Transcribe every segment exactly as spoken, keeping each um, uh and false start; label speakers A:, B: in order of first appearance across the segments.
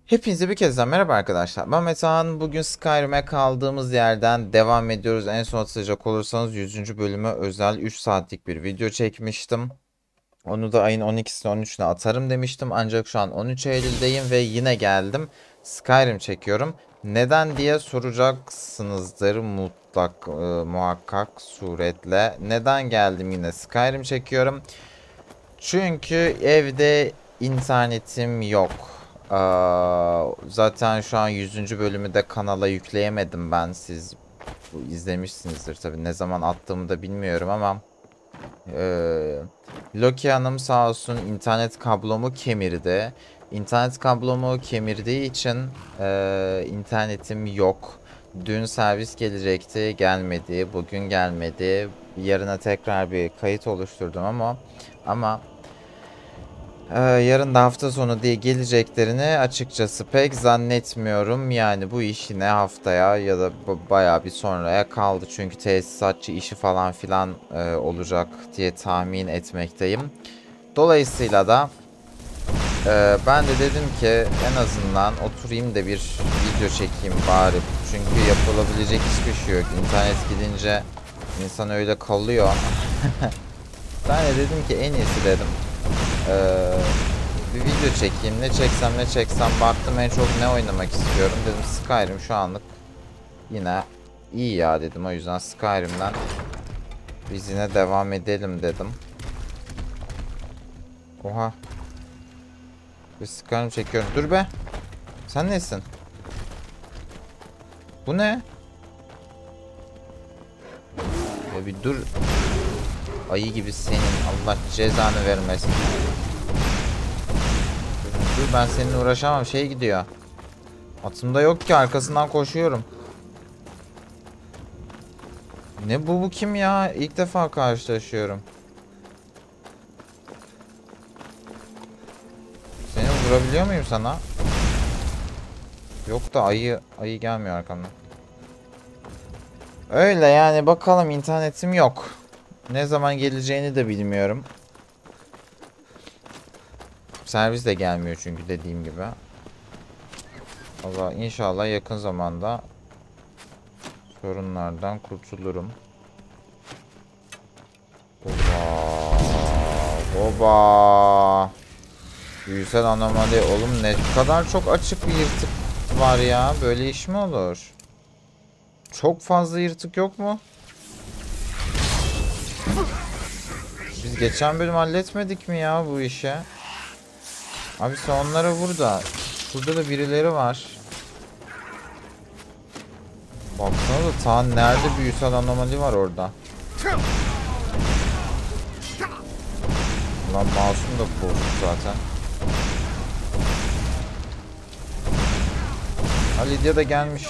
A: Hepinize bir kez daha merhaba arkadaşlar. Ben Metehan. Bugün Skyrim'e kaldığımız yerden devam ediyoruz. En son hatırlayacak olursanız yüzüncü bölüme özel üç saatlik bir video çekmiştim. Onu da ayın on ikisine on üçüne atarım demiştim. Ancak şu an on üç Eylül'deyim ve yine geldim. Skyrim çekiyorum. Neden diye soracaksınızdır mutlak e, muhakkak suretle. Neden geldim yine Skyrim çekiyorum? Çünkü evde internetim yok. Aa, zaten şu an yüzüncü bölümü de kanala yükleyemedim ben. Siz izlemişsinizdir tabii. Ne zaman attığımı da bilmiyorum ama ee, Loki Hanım sağ olsun internet kablomu kemirdi. İnternet kablomu kemirdiği için ee, internetim yok. Dün servis gelecekti, gelmedi. Bugün gelmedi. Yarına tekrar bir kayıt oluşturdum ama ama ee, yarın da hafta sonu diye geleceklerini açıkçası pek zannetmiyorum. Yani bu iş yine haftaya ya da bayağı bir sonraya kaldı. Çünkü tesisatçı işi falan filan e, olacak diye tahmin etmekteyim. Dolayısıyla da e, ben de dedim ki en azından oturayım da bir video çekeyim bari. Çünkü yapılabilecek hiçbir şey yok. İnternet gidince insan öyle kalıyor. Ben de dedim ki en iyisi dedim. Ee, bir video çekeyim. Ne çeksem ne çeksem baktım en çok ne oynamak istiyorum. Dedim Skyrim şu anlık yine iyi ya dedim. O yüzden Skyrim'den biz yine devam edelim dedim. Oha. Bir Skyrim çekiyorum. Dur be. Sen nesin? Bu ne? Ya bir dur. Ayı gibi senin. Allah cezanı vermesin. Dur ben seninle uğraşamam. Şey gidiyor. Atımda yok ki arkasından koşuyorum. Ne bu bu kim ya? İlk defa karşılaşıyorum. Seni vurabiliyor muyum sana? Yok da ayı ayı gelmiyor arkamdan. Öyle yani bakalım internetim yok. Ne zaman geleceğini de bilmiyorum. Servis de gelmiyor çünkü dediğim gibi. Allah inşallah yakın zamanda sorunlardan kurtulurum. Oba. Oba. Büyüsel anomali. Oğlum ne kadar çok açık bir yırtık var ya. Böyle iş mi olur? Çok fazla yırtık yok mu? Biz geçen bölüm halletmedik mi ya bu işe? Abi sen onlara vur da. Şurada da birileri var. Baksana da ta nerede büyüsel anomali var orada. Lan masum da bozuk zaten. Ha Lydia da gelmiş.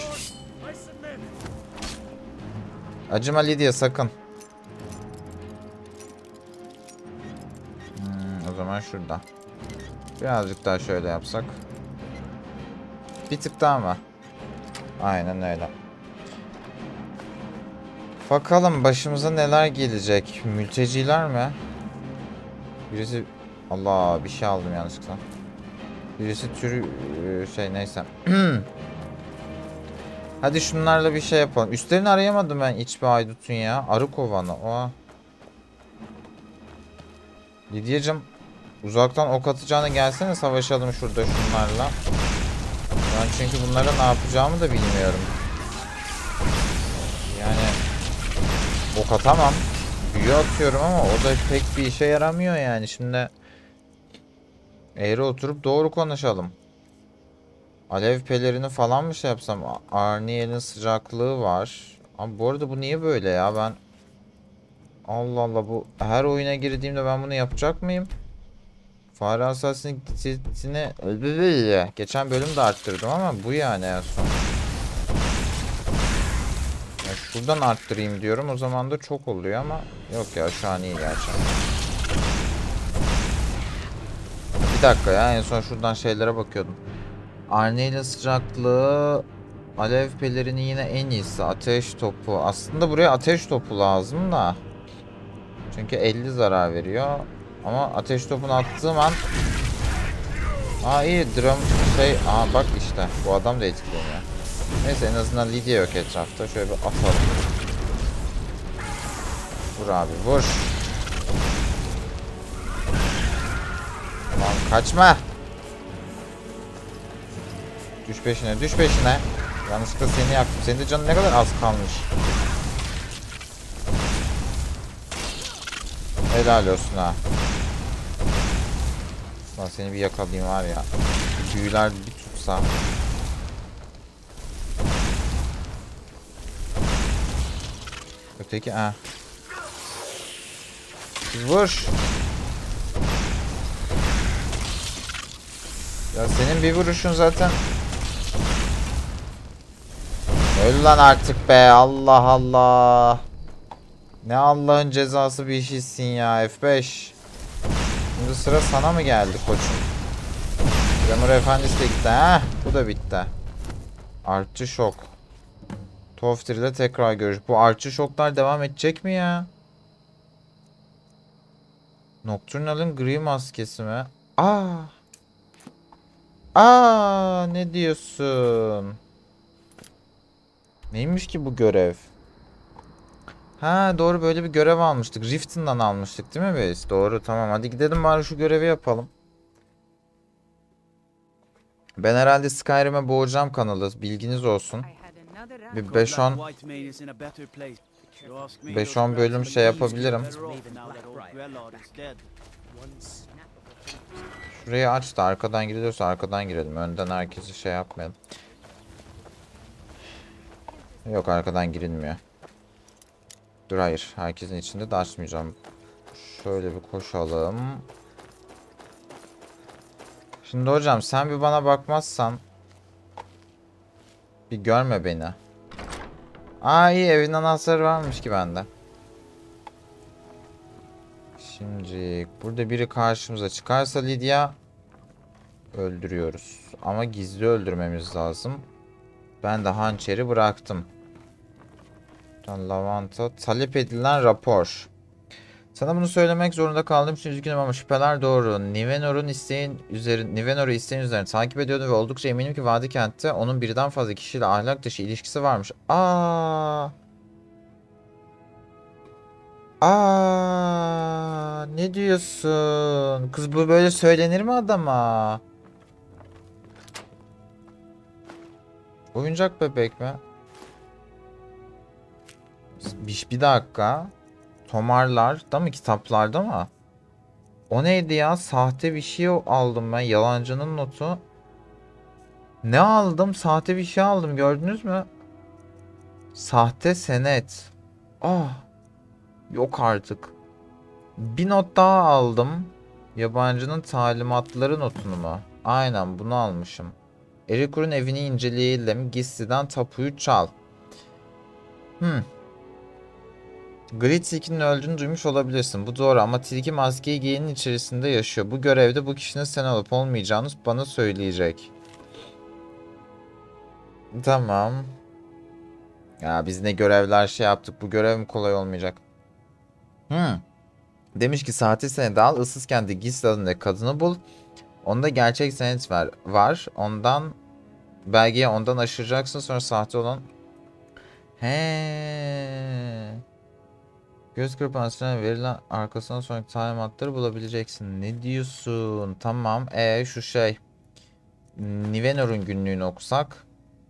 A: Acıma Lydia sakın. Hmm, o zaman şurada. Birazcık daha şöyle yapsak. Bir tık daha mı? Aynen öyle. Bakalım başımıza neler gelecek. Mülteciler mi? Birisi... Allah bir şey aldım yanlışlıkla. Birisi türü şey neyse. Hadi şunlarla bir şey yapalım. Üstlerini arayamadım ben hiçbir haydutun ya. Arı kovanı. Oha. Lidyacığım uzaktan ok atacağına gelsene savaşalım şurada şunlarla. Ben çünkü bunlara ne yapacağımı da bilmiyorum. Yani ok atamam. Büyü atıyorum ama o da pek bir işe yaramıyor yani. Şimdi eğri oturup doğru konuşalım. Alev pelerini falan mı şey yapsam? Arniel'in sıcaklığı var. Ama bu arada bu niye böyle ya? Ben Allah Allah bu her oyuna girdiğimde ben bunu yapacak mıyım? Fare hassasiyetini geçen bölümde arttırdım ama bu yani en son. Ya şuradan arttırayım diyorum o zaman da çok oluyor ama yok ya şu an iyi gerçekten. Bir dakika ya en son şuradan şeylere bakıyordum. Arne'yle sıcaklığı alev pelerini yine en iyisi. Ateş topu. Aslında buraya ateş topu lazım da. Çünkü elli zarar veriyor. Ama ateş topunu attığım an Aa iyi drum şey. Aa bak işte bu adam da etkileniyor. Neyse en azından Lydia yok etrafta. Şöyle bir atalım. Vur abi vur. Tamam kaçma. Düş peşine düş peşine. Yanlışlıkla seni yaktım. Senin de canın ne kadar az kalmış. Helal olsun ha. Lan seni bir yakalayayım var ya. Büyüler bir tutsa. Öteki ha. Vur. Ya senin bir vuruşun zaten. Öl lan artık be. Allah Allah. Ne Allah'ın cezası bir işsin ya. F beş. Şimdi sıra sana mı geldi koçum? Yağmur Efendisi de gitti. Heh, bu da bitti. Artçı şok. Toftir ile tekrar görüş. Bu artçı şoklar devam edecek mi ya? Nocturnal'ın gri maskesi mi? Aa. Aa, ne diyorsun? Neymiş ki bu görev? Ha doğru böyle bir görev almıştık. Riften'dan almıştık değil mi biz? Doğru tamam hadi gidelim bari şu görevi yapalım. Ben herhalde Skyrim'e boğacağım kanalı. Bilginiz olsun. Bir beş on beş on bölüm şey yapabilirim. Şurayı aç da arkadan giriliyorsa arkadan girelim. Önden herkesi şey yapmayalım. Yok arkadan girilmiyor. Dur hayır. Herkesin içinde de açmayacağım. Şöyle bir koşalım. Şimdi hocam sen bir bana bakmazsan. Bir görme beni. Aa iyi evin anahtarı varmış ki bende. Şimdi burada biri karşımıza çıkarsa Lydia öldürüyoruz. Ama gizli öldürmemiz lazım. Ben de hançeri bıraktım. Lavanta talep edilen rapor. Sana bunu söylemek zorunda kaldığım için üzgünüm ama şüpheler doğru. Nivenor'un isteğin üzerine Nivenor'u isteğin üzerine takip ediyordu ve oldukça eminim ki Vadi kentte onun birden fazla kişiyle ahlak dışı ilişkisi varmış. Aa! Aa! Ne diyorsun? Kız bu böyle söylenir mi adama? Oyuncak bebek mi? Bir, bir dakika. Tomarlar da mı kitaplarda mı? O neydi ya? Sahte bir şey aldım ben. Yalancının notu. Ne aldım? Sahte bir şey aldım. Gördünüz mü? Sahte senet. Ah. Yok artık. Bir not daha aldım. Yabancının talimatları notunu mu? Aynen bunu almışım. Erikur'un evini inceleyelim. Gizliden tapuyu çal. Hmm. Grid Tilki'nin öldüğünü duymuş olabilirsin. Bu doğru ama Tilki maskeyi giyenin içerisinde yaşıyor. Bu görevde bu kişinin sen olup olmayacağını bana söyleyecek. Tamam. Ya biz ne görevler şey yaptık. Bu görev mi kolay olmayacak? Hmm. Demiş ki sahte senet al. Issız kendi gizli adındaki kadını bul. Onda gerçek senet var. var. Ondan belgeyi ondan aşıracaksın. Sonra sahte olan. He. Göz kırpmasına verilen arkasından sonraki talimatları bulabileceksin. Ne diyorsun? Tamam. E şu şey. Nivenor'un günlüğünü okusak.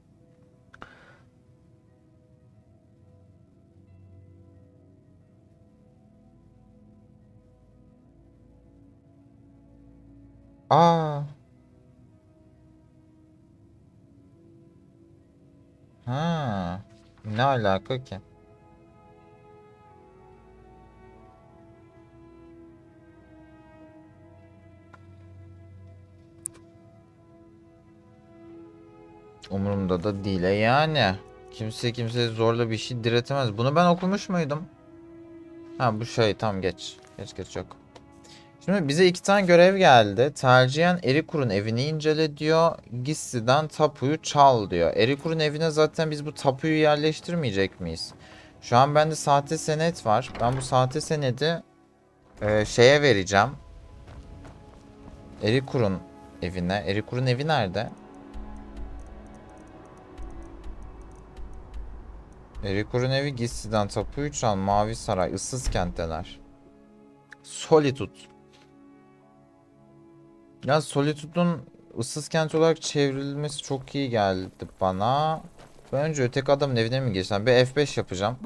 A: Aa. Ha. Ne alaka ki? Umurumda da değil e yani. Kimse kimseye zorla bir şey diretemez. Bunu ben okumuş muydum? Ha bu şey tam geç. Geç geç yok. Şimdi bize iki tane görev geldi. Tercihen Erikur'un evini incele diyor. Gissi'den tapuyu çal diyor. Erikur'un evine zaten biz bu tapuyu yerleştirmeyecek miyiz? Şu an bende sahte senet var. Ben bu sahte senedi e, şeye vereceğim. Erikur'un evine. Erikur'un evi nerede? Erikur'un evi Gisti'den tapuyu çal. Mavi Saray. Issız kentteler. Solitude. Ya Solitude'un ıssız kent olarak çevrilmesi çok iyi geldi bana. Ben önce öteki adamın evine mi geçsem? Bir F beş yapacağım.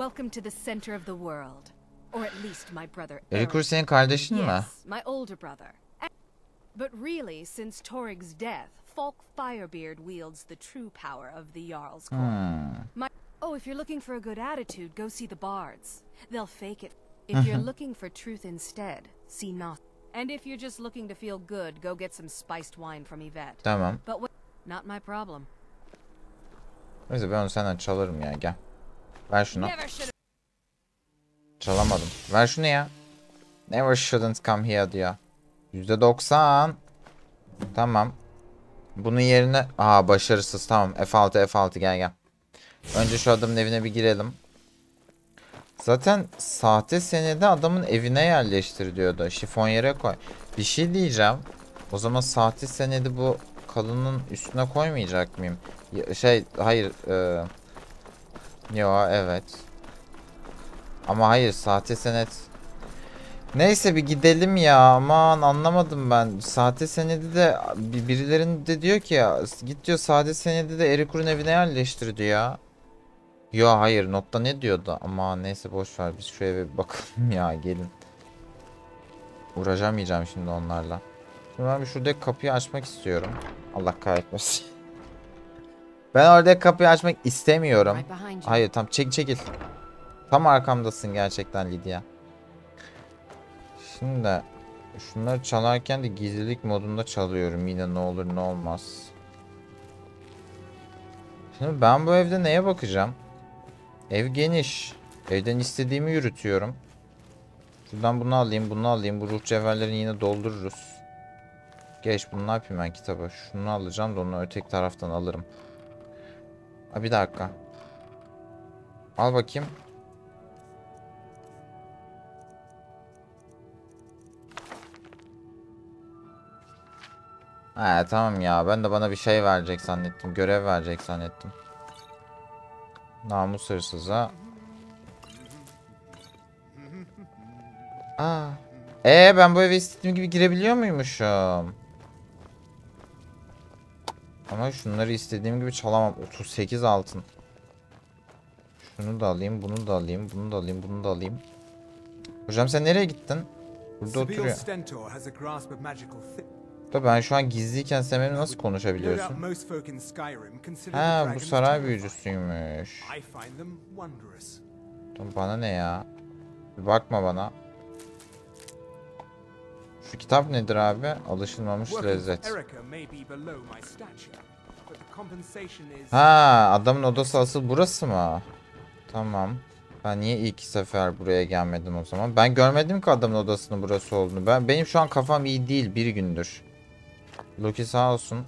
A: Erikur senin kardeşin mi?
B: Yes, my older brother. But really, since Torig's death, Falk Firebeard wields the true power of the Jarl's Court.
A: Hmm.
B: My oh, if you're looking for a good attitude, go see the bards. They'll fake it. If you're looking for truth instead, see not. And if you're just looking to feel good, go get some spiced wine from Yvette.
A: Tamam.
B: But what? Not my problem.
A: Neyse ben onu senden çalarım ya, gel. Ver şunu.
B: Never should
A: Çalamadım. Ver şunu ya. Never shouldn't come here diyor. yüzde doksan. Tamam. Bunun yerine... Aa başarısız, tamam. F altı F altı gel gel. Önce şu adamın evine bir girelim. Zaten sahte senedi adamın evine yerleştir diyordu. Şifonyere koy. Bir şey diyeceğim. O zaman sahte senedi bu kadının üstüne koymayacak mıyım? Ya, şey hayır. E, yo evet. Ama hayır, sahte senet. Neyse bir gidelim ya. Aman anlamadım ben. Sahte senedi de birilerinin de diyor ki ya, git diyor sahte senedi de Erikur'un evine yerleştir diyor ya. Yo hayır, notta ne diyordu? Ama neyse boş ver, biz şu eve bir bakalım ya, gelin. Uğraşamayacağım şimdi onlarla. Şimdi ben bir şuradaki kapıyı açmak istiyorum. Allah kahretmesin. Ben oradaki kapıyı açmak istemiyorum. Hayır tam çek çekil. Tam arkamdasın gerçekten Lydia. Şimdi şunları çalarken de gizlilik modunda çalıyorum. Yine ne olur ne olmaz. Şimdi ben bu evde neye bakacağım? Ev geniş. Evden istediğimi yürütüyorum. Şuradan bunu alayım, bunu alayım. Bu ruh cevherlerini yine doldururuz. Geç, bunu ne yapayım ben kitabı? Şunu alacağım da onu öteki taraftan alırım. Ha, bir dakika. Al bakayım. He tamam ya, ben de bana bir şey verecek zannettim. Görev verecek zannettim. Namus hırsıza. Aa. Ee ben bu eve istediğim gibi girebiliyor muymuşum? Ama şunları istediğim gibi çalamam. otuz sekiz altın. Şunu da alayım, bunu da alayım, bunu da alayım, bunu da alayım. Hocam sen nereye gittin? Burada oturuyor. Da ben şu an gizliyken sen benimle nasıl konuşabiliyorsun? Ha bu saray büyücüsüymüş. Bana ne ya? Bir bakma bana. Şu kitap nedir abi? Alışılmamış lezzet. Ha adamın odası asıl burası mı? Tamam. Ben niye ilk sefer buraya gelmedim o zaman? Ben görmedim ki adamın odasının burası olduğunu. Ben benim şu an kafam iyi değil bir gündür. Loki sağ olsun.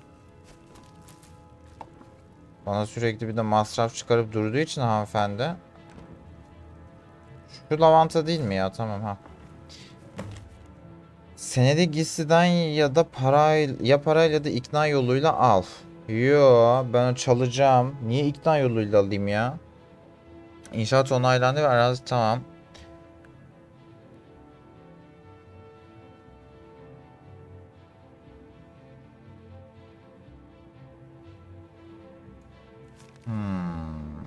A: Bana sürekli bir de masraf çıkarıp durduğu için hanımefendi. Şu lavanta değil mi ya? Tamam ha. Senedi giysiden ya da parayla ya parayla ya da ikna yoluyla al. Yo ben çalacağım. Niye ikna yoluyla alayım ya? İnşaat onaylandı ve arazi tamam. Hmm.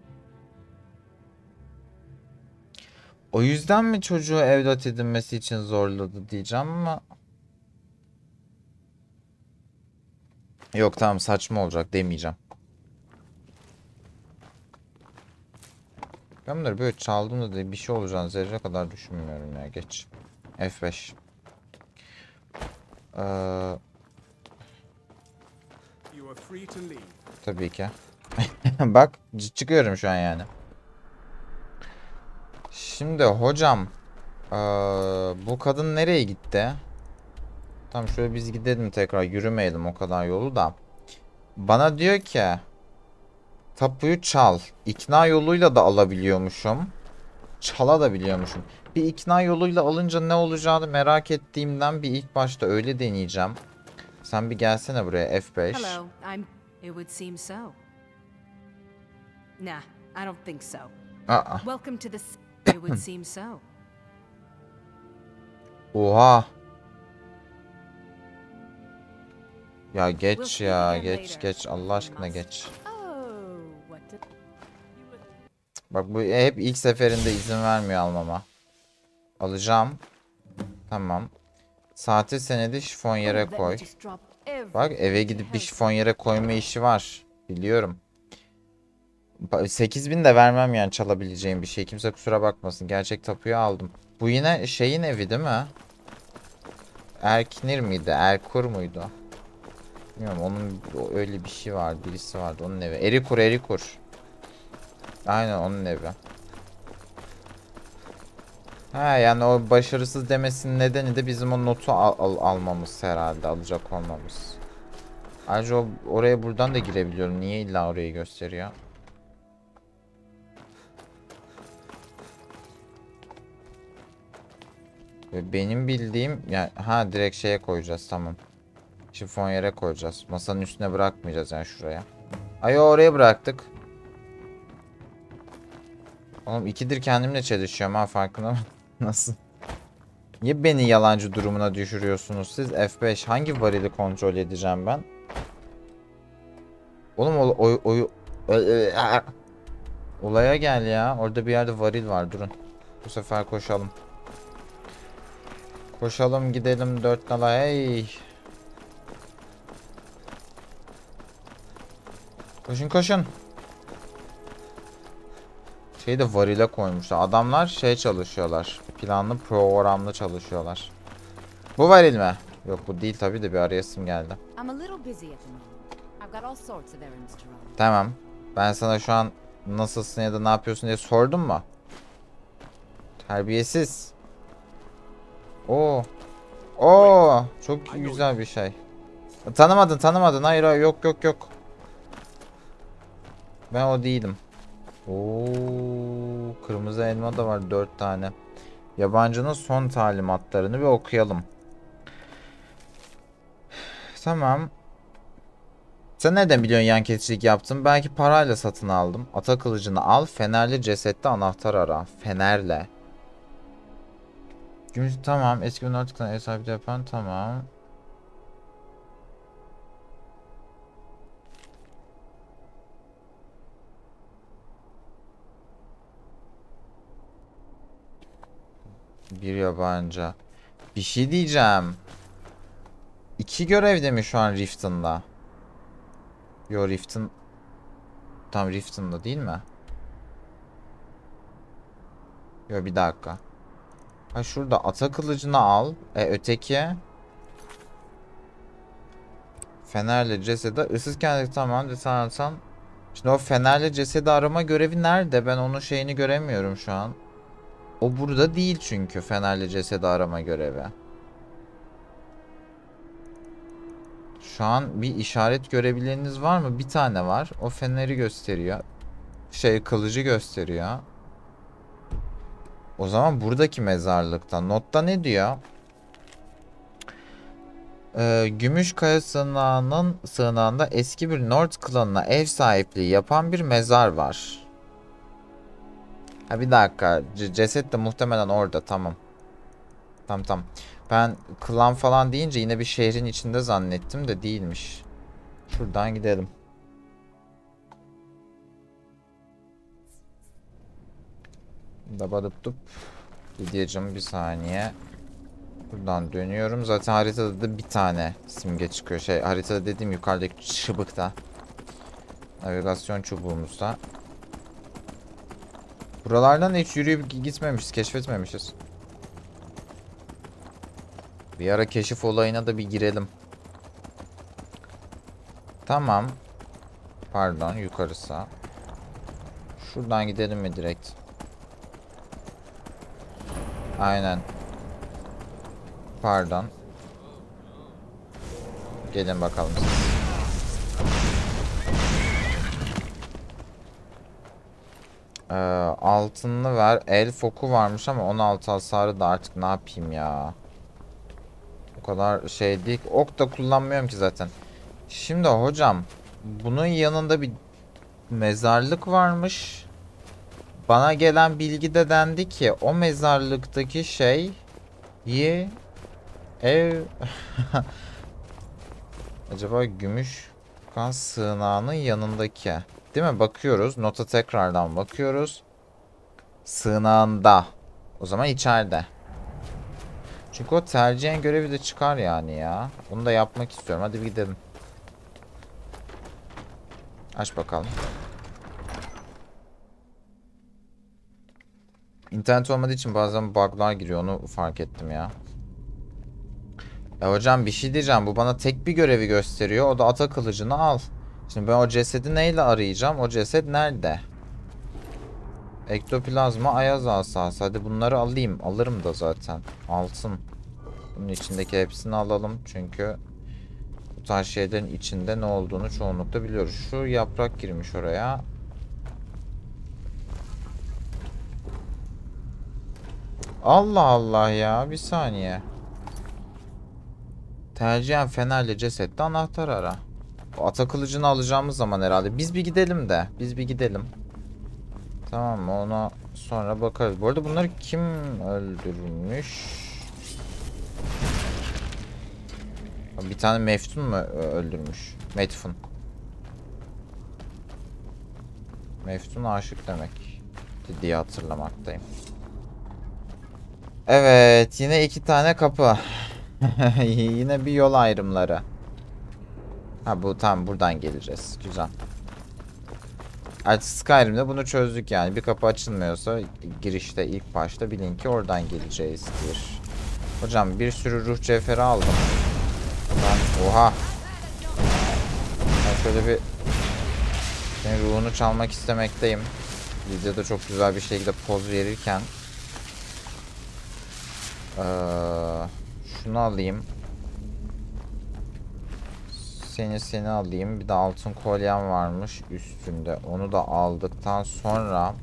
A: O yüzden mi çocuğu evlat edinmesi için zorladı diyeceğim ama yok tamam saçma olacak demeyeceğim. Ben bunları böyle çaldığımda da bir şey olacağını zerre kadar düşünmüyorum ya, geç. F beş. Ee, tabii ki. Bak çıkıyorum şu an yani. Şimdi hocam ee, bu kadın nereye gitti? Tamam şöyle biz gidelim tekrar, yürümeyelim o kadar yolu da. Bana diyor ki tapuyu çal. İkna yoluyla da alabiliyormuşum. Çala da biliyormuşum. Bir ikna yoluyla alınca ne olacağını merak ettiğimden bir ilk başta öyle deneyeceğim. Sen bir gelsene buraya F beş.
B: Hello, I'm. It would seem so. Nah, I don't think so.
A: Aa.
B: Welcome to the. s- It would seem so.
A: Oha. Ya
B: We'll
A: geç
B: speak
A: ya
B: again
A: geç
B: later.
A: geç Allah aşkına
B: Must-
A: geç.
B: Oh, what did...
A: Bak bu hep ilk seferinde izin vermiyor almama. Alacağım. Tamam. Saati senedi şifon yere
B: Let me
A: koy.
B: just drop every-
A: Bak eve gidip bir şifon yere koyma işi var. Biliyorum. Ba- sekiz bin de vermem yani çalabileceğim bir şey. Kimse kusura bakmasın. Gerçek tapuyu aldım. Bu yine şeyin evi değil mi? Erknir miydi? Erkur muydu? Bilmiyorum onun öyle bir şey vardı. Birisi vardı onun evi. Erikur Erikur. Aynen onun evi. Ha yani o başarısız demesinin nedeni de bizim o notu al al almamız herhalde. Alacak olmamız. Ayrıca o, oraya buradan da girebiliyorum. Niye illa orayı gösteriyor? Ve benim bildiğim ya ha direkt şeye koyacağız tamam. Şifon yere koyacağız. Masanın üstüne bırakmayacağız yani şuraya. Ay oraya bıraktık. Oğlum ikidir kendimle çelişiyorum ha farkında mı? Nasıl? Niye beni yalancı durumuna düşürüyorsunuz siz? F beş hangi varili kontrol edeceğim ben? Oğlum o, o, o, o- olaya gel ya. Orada bir yerde varil var durun. Bu sefer koşalım. Koşalım gidelim dört nala hey. Koşun koşun. Şeyi de varile koymuşlar. Adamlar şey çalışıyorlar. Planlı programlı çalışıyorlar. Bu varil mi? Yok bu değil tabii de bir arayasım geldi.
C: I'm a little busy at the moment. I've got all sorts of errands to run.
A: Tamam. Ben sana şu an nasılsın ya da ne yapıyorsun diye sordum mu? Terbiyesiz. Oo. Oo, çok güzel bir şey. Tanımadın, tanımadın. Hayır, hayır, yok, yok, yok. Ben o değilim. Oo, kırmızı elma da var dört tane. Yabancının son talimatlarını bir okuyalım. Tamam. Sen nereden biliyorsun yan kesicilik yaptım? Belki parayla satın aldım. Ata kılıcını al. Fenerli cesette anahtar ara. Fenerle. Gümüş tamam. Eski bir artıktan ev sahibi yapan tamam. Bir yabancı. Bir şey diyeceğim. İki görevde mi şu an Riften'da? Yo Riften. Tam Riften'da değil mi? Yo bir dakika. Ha şurada ata kılıcını al. E öteki. Fenerle cesedi. Issız kendi tamam desansan. Şimdi o fenerle cesedi arama görevi nerede? Ben onun şeyini göremiyorum şu an. O burada değil çünkü fenerle cesedi arama görevi. Şu an bir işaret görebileniniz var mı? Bir tane var. O feneri gösteriyor. Şey kılıcı gösteriyor. O zaman buradaki mezarlıkta. Notta ne diyor? Ee, Gümüşkaya sığınağının sığınağında eski bir Nord klanına ev sahipliği yapan bir mezar var. Ha bir dakika. C ceset de muhtemelen orada. Tamam. Tamam tamam. Ben klan falan deyince yine bir şehrin içinde zannettim de değilmiş. Şuradan gidelim. Dabadıp dup. Gideceğim bir saniye. Buradan dönüyorum. Zaten haritada da bir tane simge çıkıyor. Şey haritada dediğim yukarıdaki çıbıkta. Navigasyon çubuğumuzda. Buralardan hiç yürüyüp gitmemişiz. Keşfetmemişiz. Bir ara keşif olayına da bir girelim. Tamam. Pardon yukarısı. Şuradan gidelim mi direkt? Aynen. Pardon. Gelin bakalım. Ee, altınlı ver. El foku varmış ama on altı hasarı da artık ne yapayım ya. O kadar şey değil. Ok da kullanmıyorum ki zaten. Şimdi hocam, bunun yanında bir mezarlık varmış. Bana gelen bilgide dendi ki o mezarlıktaki şey iyi ev acaba gümüş kan sığınağının yanındaki değil mi? Bakıyoruz. Nota tekrardan bakıyoruz. Sığınağında. O zaman içeride. Çünkü o tercihen görevi de çıkar yani ya. Bunu da yapmak istiyorum. Hadi bir gidelim. Aç bakalım. İnternet olmadığı için bazen bug'lar giriyor. Onu fark ettim ya. Ya hocam bir şey diyeceğim. Bu bana tek bir görevi gösteriyor. O da ata kılıcını al. Şimdi ben o cesedi neyle arayacağım? O ceset nerede? Ektoplazma, ayaz asası. Hadi bunları alayım. Alırım da zaten. Altın. Bunun içindeki hepsini alalım. Çünkü bu tarz şeylerin içinde ne olduğunu çoğunlukla biliyoruz. Şu yaprak girmiş oraya. Allah Allah ya. Bir saniye. Tercihen fenerle cesette anahtar ara. O ata kılıcını alacağımız zaman herhalde. Biz bir gidelim de. Biz bir gidelim. Tamam mı? Ona sonra bakarız. Bu arada bunları kim öldürmüş? Bir tane Meftun mu öldürmüş? Metfun. Meftun aşık demek diye hatırlamaktayım. Evet, yine iki tane kapı. Yine bir yol ayrımları. Ha bu tam buradan geleceğiz. Güzel. Artık Skyrim'de bunu çözdük yani. Bir kapı açılmıyorsa girişte ilk başta bilin ki oradan geleceğizdir. Hocam bir sürü ruh cevheri aldım. Ben oha. Ben şöyle bir senin ruhunu çalmak istemekteyim. Videoda çok güzel bir şekilde poz verirken. Ee, şunu alayım. Seni seni alayım. Bir de altın kolyem varmış üstünde. Onu da aldıktan sonra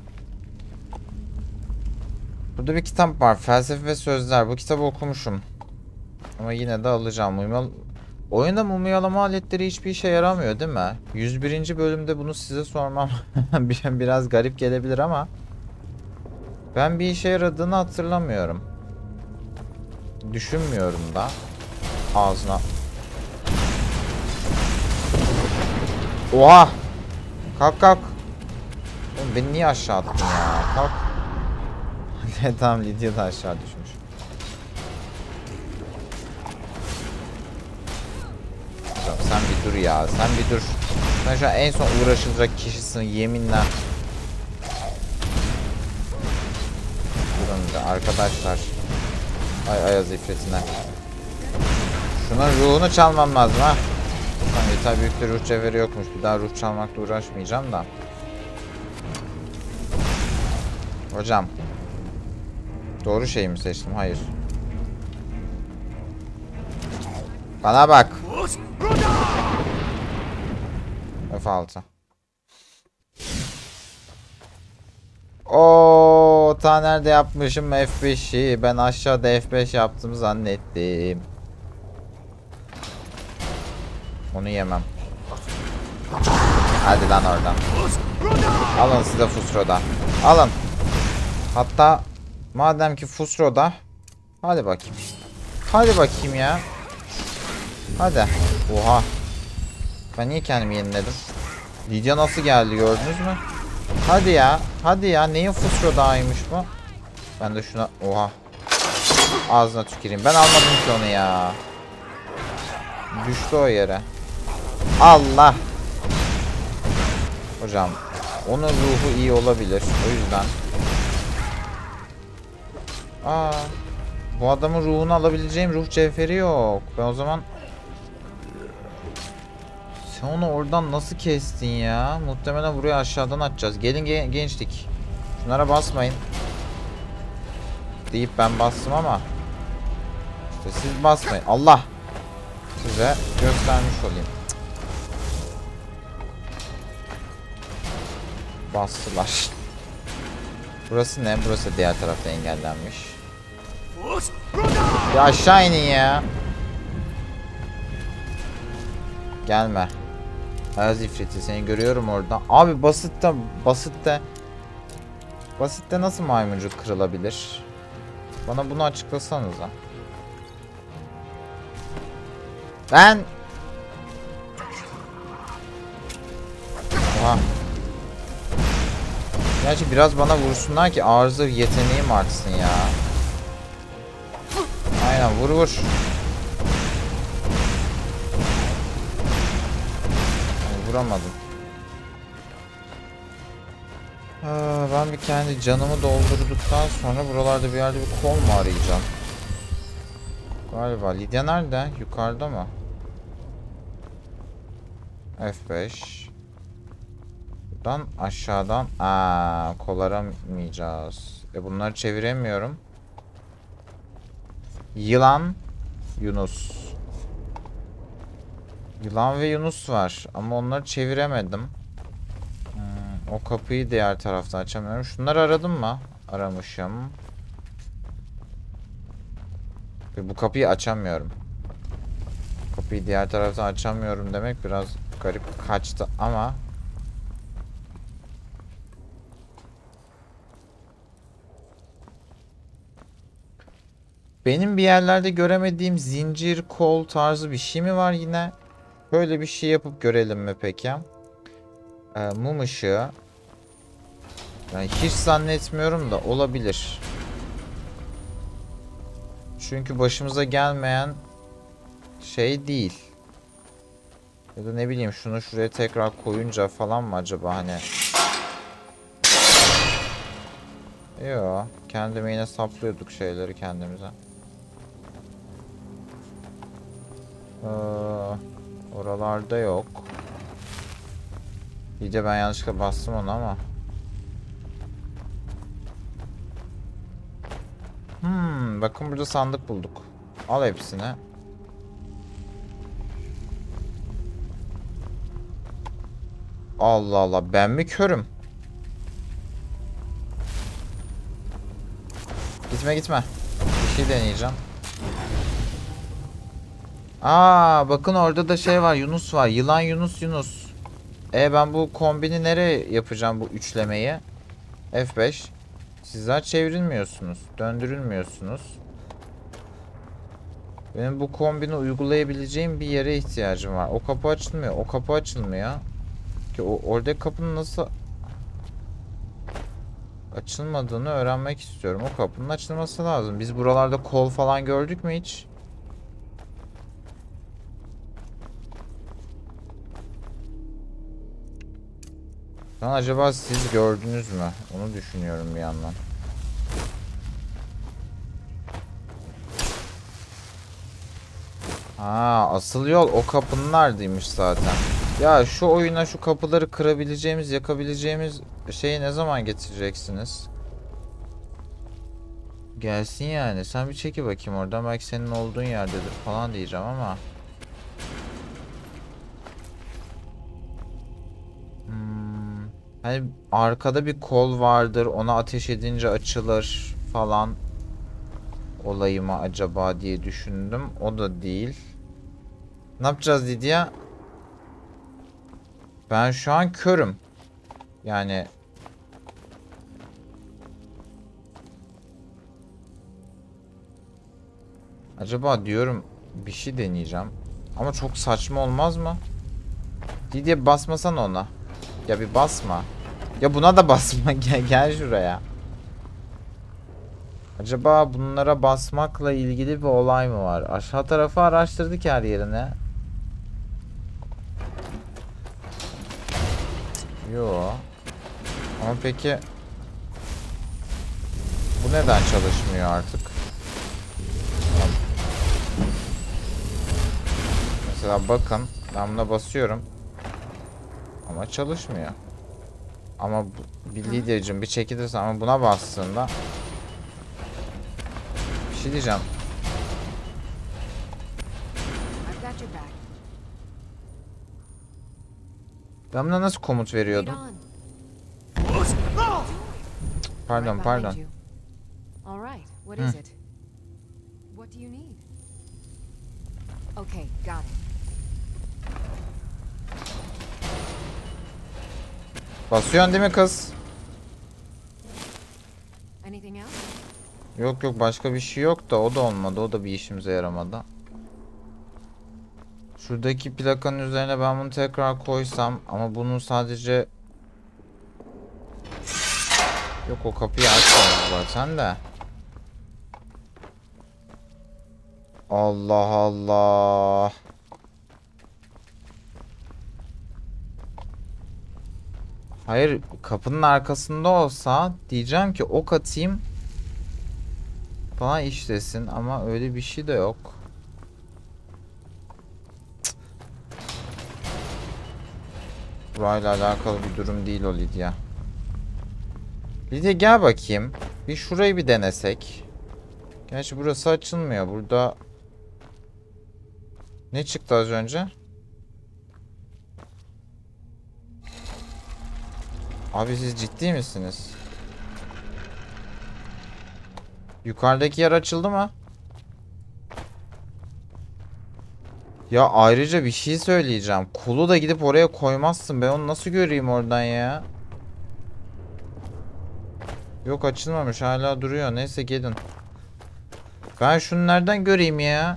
A: burada bir kitap var. Felsefe ve Sözler. Bu kitabı okumuşum. Ama yine de alacağım. Mumyal... Oyunda mumyalama aletleri hiçbir işe yaramıyor değil mi? yüz birinci bölümde bunu size sormam biraz garip gelebilir ama ben bir işe yaradığını hatırlamıyorum. Düşünmüyorum da. Ağzına. Oha! Kalk kalk. Oğlum beni niye aşağı attın ya? Kalk. Tamam, Lydia da aşağı düşmüş. Tamam, sen bir dur ya. Sen bir dur. Sen şu an en son uğraşılacak kişisin yeminle. Durun da arkadaşlar. Ay Ayaz ifritine. Şunun ruhunu çalmam lazım ha. Tamam, yeter büyük de ruh cevheri yokmuş. Bir daha ruh çalmakla uğraşmayacağım da. Hocam. Doğru şeyi mi seçtim? Hayır. Bana bak. F altı. Oo, ta nerede yapmışım F beşi. Ben aşağıda F beş yaptım zannettim. Onu yemem. Hadi lan oradan. Alın size Fusro'da. Alın. Hatta madem ki Fusro'da, hadi bakayım. Hadi bakayım ya. Hadi. Oha. Ben niye kendimi yeniledim? Lydia nasıl geldi gördünüz mü? Hadi ya. Hadi ya. Neyin Fusro'daymış bu? Ben de şuna... Oha. Ağzına tüküreyim. Ben almadım ki onu ya. Düştü o yere. Allah. Hocam. Onun ruhu iyi olabilir. O yüzden. Aa. Bu adamın ruhunu alabileceğim ruh cevheri yok. Ben o zaman... Sen onu oradan nasıl kestin ya? Muhtemelen buraya aşağıdan atacağız. Gelin ge gençlik. Şunlara basmayın. Deyip ben bastım ama. İşte siz basmayın. Allah. Size göstermiş olayım. Bastılar. Burası ne? Burası diğer tarafta engellenmiş. Ya aşağı inin ya. Gelme. Ayaz ifriti seni görüyorum orada. Abi basitte basitte basitte nasıl maymuncuk kırılabilir? Bana bunu açıklasanıza. Ben Oha. Gerçi biraz bana vursunlar ki ağır zırh yeteneğim artsın ya. Aynen vur vur. Yani vuramadım. Aa, ben bir kendi canımı doldurduktan sonra buralarda bir yerde bir kol mu arayacağım? Galiba. Lidya nerede? Yukarıda mı? F beş. Buradan aşağıdan aa kol aramayacağız. E bunları çeviremiyorum. Yılan, Yunus. Yılan ve Yunus var ama onları çeviremedim. Hmm, o kapıyı diğer taraftan açamıyorum. Şunları aradım mı? Aramışım. Ve bu kapıyı açamıyorum. Kapıyı diğer taraftan açamıyorum demek biraz garip kaçtı ama benim bir yerlerde göremediğim zincir kol tarzı bir şey mi var yine? Böyle bir şey yapıp görelim mi peki? Ee, mum ışığı. Yani hiç zannetmiyorum da olabilir. Çünkü başımıza gelmeyen şey değil. Ya da ne bileyim şunu şuraya tekrar koyunca falan mı acaba hani? Yo, kendime yine saplıyorduk şeyleri kendimize. Ee, oralarda yok. İyice ben yanlışlıkla bastım onu ama. Hmm, bakın burada sandık bulduk. Al hepsini. Allah Allah, ben mi körüm? Gitme gitme. Bir şey deneyeceğim. Aa, bakın orada da şey var, Yunus var. Yılan Yunus Yunus. E ben bu kombini nereye yapacağım, bu üçlemeyi? F beş. Sizler çevrilmiyorsunuz. Döndürülmüyorsunuz. Benim bu kombini uygulayabileceğim bir yere ihtiyacım var. O kapı açılmıyor. O kapı açılmıyor. Ki o oradaki kapının nasıl açılmadığını öğrenmek istiyorum. O kapının açılması lazım. Biz buralarda kol falan gördük mü hiç? Lan acaba siz gördünüz mü? Onu düşünüyorum bir yandan. Ha, asıl yol o kapının neredeymiş zaten. Ya şu oyuna şu kapıları kırabileceğimiz, yakabileceğimiz şeyi ne zaman getireceksiniz? Gelsin yani. Sen bir çeki bakayım oradan. Belki senin olduğun yerdedir falan diyeceğim ama. Hmm. Hani arkada bir kol vardır. Ona ateş edince açılır falan. Olayı mı acaba diye düşündüm. O da değil. Ne yapacağız Lidya? Ben şu an körüm. Yani acaba diyorum bir şey deneyeceğim. Ama çok saçma olmaz mı? Lidya basmasan ona. Ya bir basma. Ya buna da basma. Gel, gel şuraya. Acaba bunlara basmakla ilgili bir olay mı var? Aşağı tarafı araştırdık her yerine. Yo. Ama peki bu neden çalışmıyor artık? Mesela bakın ben buna basıyorum ama çalışmıyor. Ama bu, bir lidercim bir çekilirse ama buna bastığında bir şey diyeceğim. Ben buna nasıl komut veriyordum? Pardon pardon.
C: All right. What
A: Hmm.
C: is it? What do you need? Okay, got it.
A: Basıyorsun değil mi kız?
C: Anything else?
A: Yok yok, başka bir şey yok da o da olmadı. O da bir işimize yaramadı. Şuradaki plakanın üzerine ben bunu tekrar koysam ama bunun sadece... Yok, o kapıyı açmadı zaten de. Allah Allah. Hayır, kapının arkasında olsa diyeceğim ki ok atayım bana işlesin ama öyle bir şey de yok. Cık. Burayla alakalı bir durum değil o Lidya. Lidya gel bakayım. Bir şurayı bir denesek. Gerçi burası açılmıyor. Burada ne çıktı az önce? Abi siz ciddi misiniz? Yukarıdaki yer açıldı mı? Ya ayrıca bir şey söyleyeceğim. Kolu da gidip oraya koymazsın. Ben onu nasıl göreyim oradan ya? Yok, açılmamış. Hala duruyor. Neyse gelin. Ben şunu nereden göreyim ya?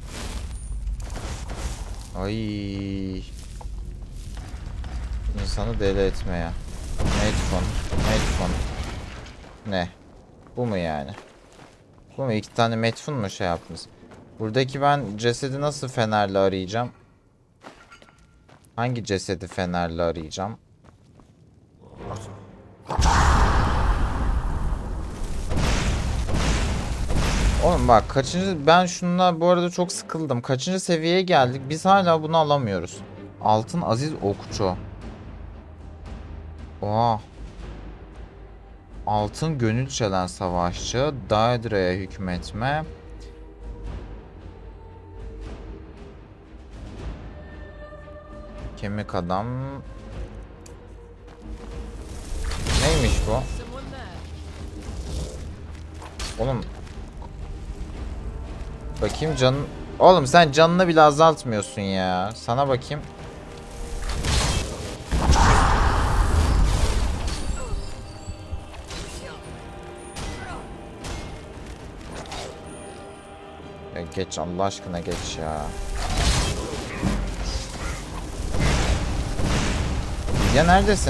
A: Ay. İnsanı deli etmeye. Headphone. Headphone. Ne? Bu mu yani? Bu mu? İki tane headphone mu şey yaptınız? Buradaki ben cesedi nasıl fenerle arayacağım? Hangi cesedi fenerle arayacağım? Oğlum bak, kaçıncı... Ben şundan bu arada çok sıkıldım. Kaçıncı seviyeye geldik? Biz hala bunu alamıyoruz. Altın Aziz Okçu. Oha. Altın Gönül Çelen Savaşçı. Daedre'ye hükmetme. Kemik Adam. Neymiş bu? Oğlum. Bakayım canın... Oğlum sen canını bile azaltmıyorsun ya. Sana bakayım. Ya geç Allah aşkına, geç ya. Lidya neredesin?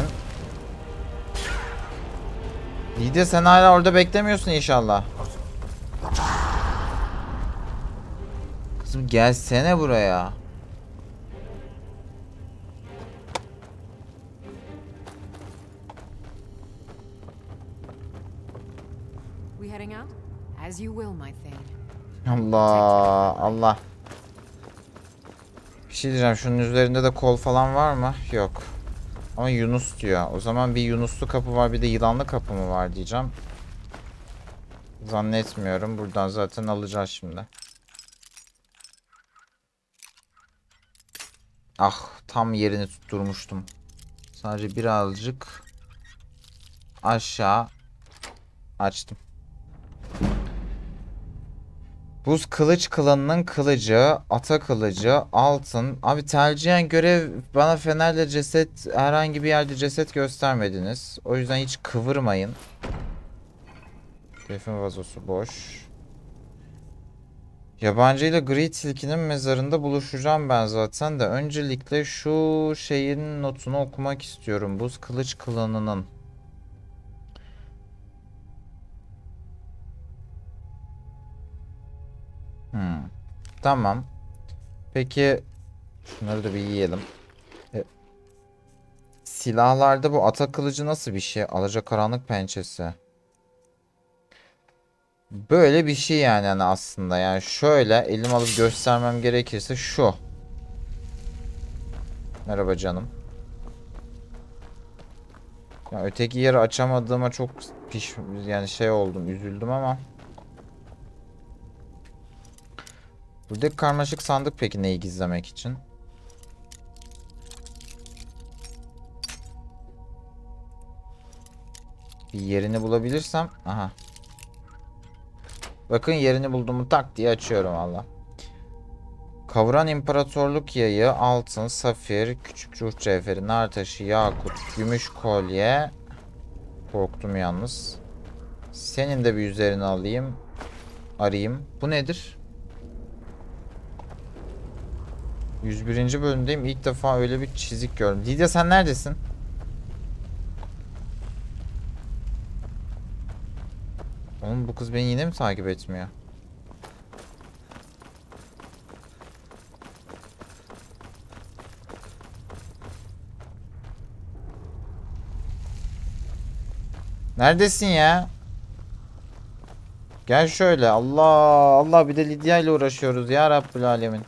A: Lidya, sen hala orada beklemiyorsun inşallah. Kızım gelsene buraya.
C: We heading out? As you will, my thane.
A: Allah Allah. Bir şey diyeceğim, şunun üzerinde de kol falan var mı? Yok. Ama Yunus diyor. O zaman bir Yunuslu kapı var, bir de yılanlı kapı mı var diyeceğim. Zannetmiyorum. Buradan zaten alacağız şimdi. Ah, tam yerini tutturmuştum. Sadece birazcık aşağı açtım. Buz kılıç klanının kılıcı, ata kılıcı, altın. Abi tercihen görev, bana fenerle ceset, herhangi bir yerde ceset göstermediniz. O yüzden hiç kıvırmayın. Defin vazosu boş. Yabancı ile gri tilkinin mezarında buluşacağım ben zaten de. Öncelikle şu şeyin notunu okumak istiyorum. Buz kılıç klanının. Hmm. Tamam. Peki şunları da bir yiyelim. E, silahlarda bu ata kılıcı nasıl bir şey? Alacakaranlık pençesi. Böyle bir şey yani, yani aslında. Yani şöyle elim alıp göstermem gerekirse şu. Merhaba canım. Ya öteki yeri açamadığıma çok piş yani şey oldum, üzüldüm ama. Buradaki karmaşık sandık peki neyi gizlemek için? Bir yerini bulabilirsem. Aha. Bakın yerini bulduğumu tak diye açıyorum valla. Kavuran imparatorluk yayı, altın, safir, küçük ruh cevheri, nar taşı, yakut, gümüş kolye. Korktum yalnız. Senin de bir üzerini alayım. Arayayım. Bu nedir? yüz birinci bölümdeyim. İlk defa öyle bir çizik gördüm. Lidya sen neredesin? Oğlum bu kız beni yine mi takip etmiyor? Neredesin ya? Gel şöyle. Allah Allah, bir de Lidya ile uğraşıyoruz ya Rabbül Alemin.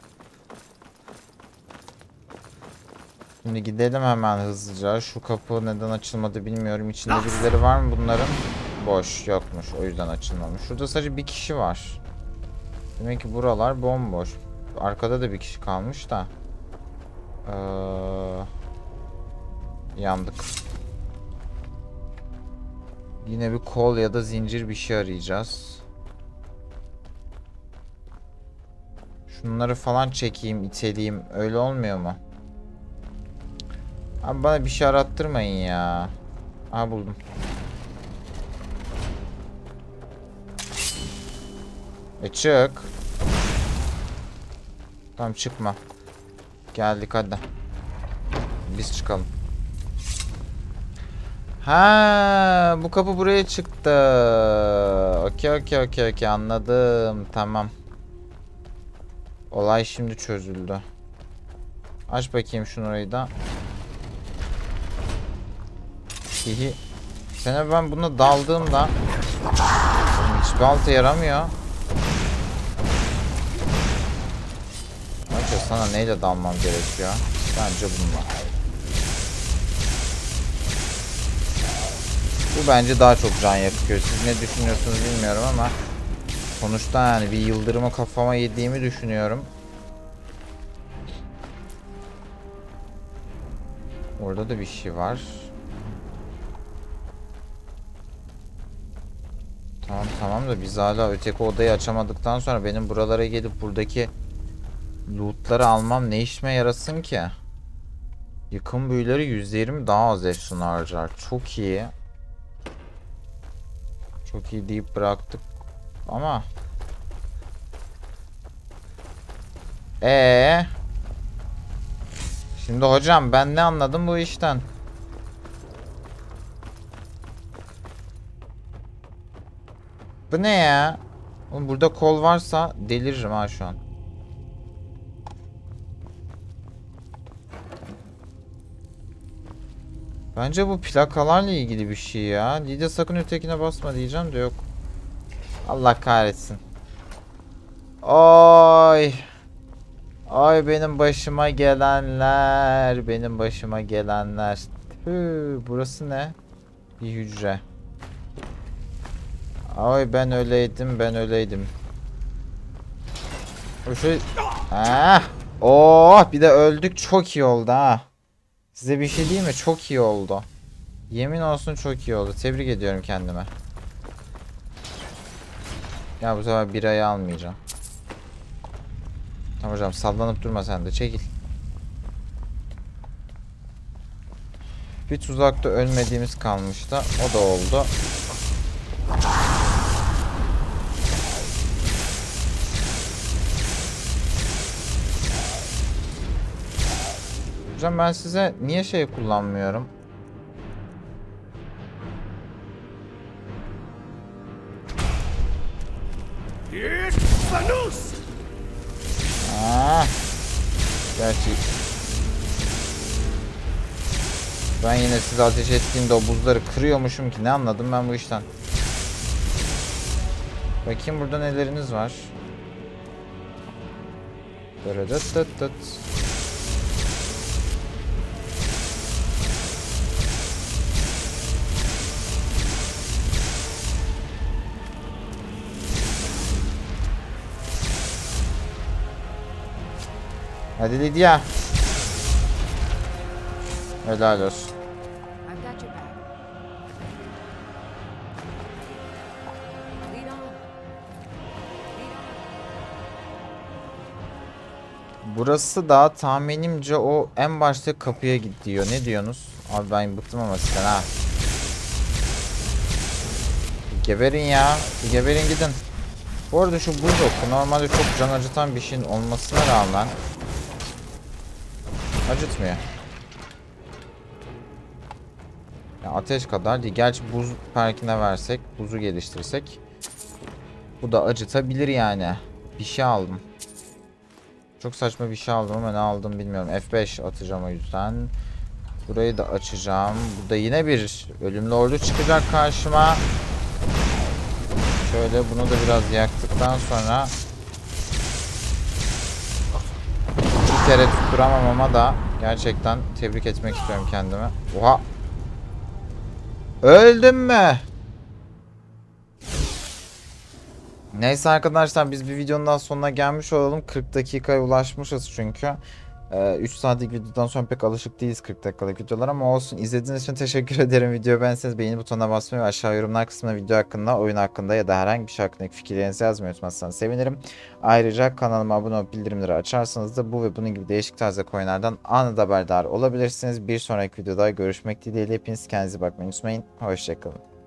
A: Şimdi gidelim hemen hızlıca. Şu kapı neden açılmadı bilmiyorum. İçinde birileri var mı bunların? Boş, yokmuş. O yüzden açılmamış. Şurada sadece bir kişi var. Demek ki buralar bomboş. Arkada da bir kişi kalmış da. Ee, yandık. Yine bir kol ya da zincir bir şey arayacağız. Şunları falan çekeyim, iteleyeyim. Öyle olmuyor mu? Abi bana bir şey arattırmayın ya. Aha buldum. E çık. Tamam çıkma. Geldik hadi. Biz çıkalım. Ha, bu kapı buraya çıktı. Okey okey okey okey, anladım. Tamam. Olay şimdi çözüldü. Aç bakayım şunu, orayı da. Hihi. Sana ben buna daldığımda hiçbir alta yaramıyor. Önce sana neyle dalmam gerekiyor? Bence bununla. Bu bence daha çok can yakıyor. Siz ne düşünüyorsunuz bilmiyorum ama sonuçta yani bir yıldırımı kafama yediğimi düşünüyorum. Orada da bir şey var. Tamam tamam da biz hala öteki odayı açamadıktan sonra benim buralara gelip buradaki lootları almam ne işime yarasın ki? Yıkım büyüleri yüzde yirmi daha az efsun harcar. Çok iyi. Çok iyi deyip bıraktık. Ama ee şimdi hocam ben ne anladım bu işten? Bu ne ya? Oğlum burada kol varsa deliririm ha şu an. Bence bu plakalarla ilgili bir şey ya. Lidya sakın ötekine basma diyeceğim de yok. Allah kahretsin. Oy. Ay benim başıma gelenler. Benim başıma gelenler. Tüh, burası ne? Bir hücre. Ay ben öyleydim, ben öyleydim. Şu... Ah! Oh, bir de öldük, çok iyi oldu ha. Size bir şey diyeyim mi? Çok iyi oldu. Yemin olsun çok iyi oldu. Tebrik ediyorum kendime. Ya bu sefer birayı almayacağım. Tamam hocam, sallanıp durma sen de, çekil. Bir tuzakta ölmediğimiz kalmıştı. O da oldu. Hocam ben size niye şey kullanmıyorum? Ah. Gerçi ben yine size ateş ettiğimde o buzları kırıyormuşum ki ne anladım ben bu işten. Bakayım burada neleriniz var. Dırıdıt. Hadi Lidya. Helal olsun.
C: I've got your back. Lead on. Lead
A: Burası da tahminimce o en başta kapıya gidiyor. Ne diyorsunuz? Abi ben bıktım ama sizden ha. Bir geberin ya. Bir geberin gidin. Bu arada şu buz normalde çok can acıtan bir şeyin olmasına rağmen acıtmıyor. Ya ateş kadar değil. Gerçi buz perkine versek, buzu geliştirsek bu da acıtabilir yani. Bir şey aldım. Çok saçma bir şey aldım ama ne aldım bilmiyorum. F beş atacağım o yüzden. Burayı da açacağım. Burada yine bir ölümlü ordu çıkacak karşıma. Şöyle bunu da biraz yaktıktan sonra bir kere tutturamam ama da gerçekten tebrik etmek istiyorum kendimi. Oha! Öldüm mü? Neyse arkadaşlar biz bir videonun daha sonuna gelmiş olalım. kırk dakikaya ulaşmışız çünkü. Ee, üç saatlik videodan sonra pek alışık değiliz kırk dakikalık videolar ama olsun. İzlediğiniz için teşekkür ederim. Videoyu beğenseniz beğeni butonuna basmayı ve aşağı yorumlar kısmına video hakkında, oyun hakkında ya da herhangi bir şey hakkındaki fikirlerinizi yazmayı unutmazsanız sevinirim. Ayrıca kanalıma abone olup bildirimleri açarsanız da bu ve bunun gibi değişik tarzda oyunlardan anında haberdar olabilirsiniz. Bir sonraki videoda görüşmek dileğiyle hepiniz kendinize bakmayı unutmayın. Hoşçakalın.